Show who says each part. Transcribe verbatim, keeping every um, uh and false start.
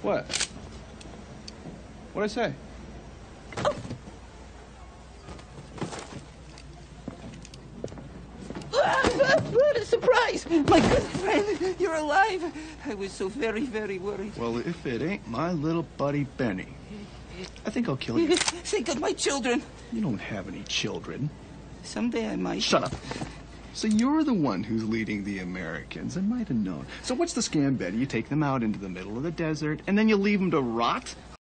Speaker 1: What? What'd I say?
Speaker 2: What a surprise! My good friend, you're alive. I was so very, very worried.
Speaker 1: Well, if it ain't my little buddy Benny, I think I'll kill you.
Speaker 2: Think of my children.
Speaker 1: You don't have any children.
Speaker 2: Someday I might.
Speaker 1: Shut up. So you're the one who's leading the Americans. I might have known. So what's the scam, Betty? You take them out into the middle of the desert, and then you leave them to rot?